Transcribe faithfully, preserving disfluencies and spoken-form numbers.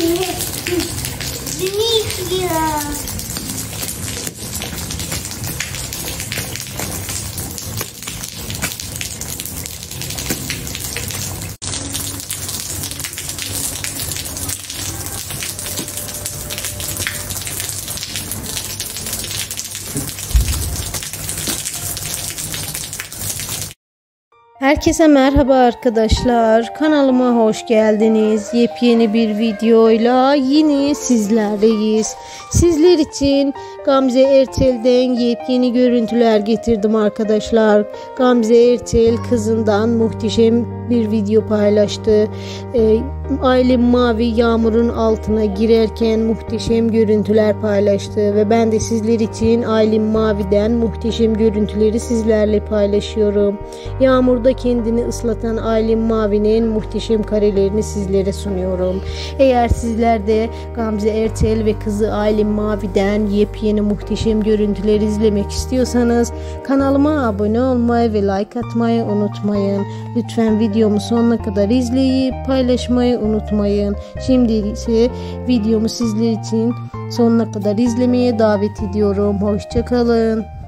Dimitria. Herkese merhaba arkadaşlar, kanalıma hoş geldiniz. Yepyeni bir videoyla yine sizlerleyiz. Sizler için Gamze Erçel'den yepyeni görüntüler getirdim arkadaşlar. Gamze Erçel kızından muhteşem bir video paylaştı. E, Aylin Mavi yağmurun altına girerken muhteşem görüntüler paylaştı ve ben de sizler için Aylin Mavi'den muhteşem görüntüleri sizlerle paylaşıyorum. Yağmurda kendini ıslatan Aylin Mavi'nin muhteşem karelerini sizlere sunuyorum. Eğer sizler de Gamze Erçel ve kızı Aylin Mavi'den yepyeni muhteşem görüntüler izlemek istiyorsanız kanalıma abone olmayı ve like atmayı unutmayın. Lütfen videomu sonuna kadar izleyip paylaşmayı unutmayın. Şimdi ise videomu sizler için sonuna kadar izlemeye davet ediyorum. Hoşça kalın.